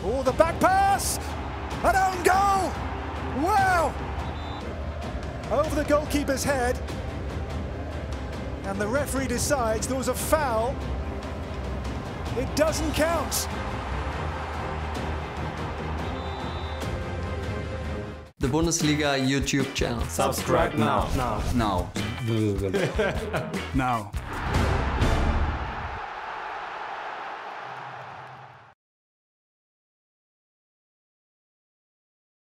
Oh, the back pass! An own goal! Wow! Over the goalkeeper's head. And the referee decides there was a foul. It doesn't count. The Bundesliga YouTube channel. Subscribe now. Now. Now.